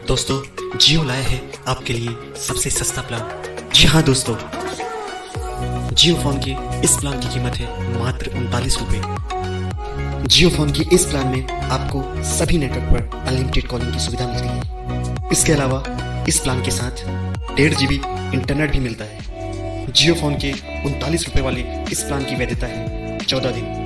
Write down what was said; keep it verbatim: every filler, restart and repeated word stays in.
दोस्तों, जियो लाया है आपके लिए सबसे सस्ता प्लान। जी हाँ दोस्तों, जियो फोन की इस प्लान की कीमत है मात्र उनतालीस रुपये। जियो फोन की इस प्लान में आपको सभी नेटवर्क पर अनलिमिटेड कॉलिंग की सुविधा मिलती है। इसके अलावा इस प्लान के साथ डेढ़ जी बी इंटरनेट भी मिलता है। जियो फोन के उनतालीस रुपये वाले इस प्लान की वैधता है चौदह दिन।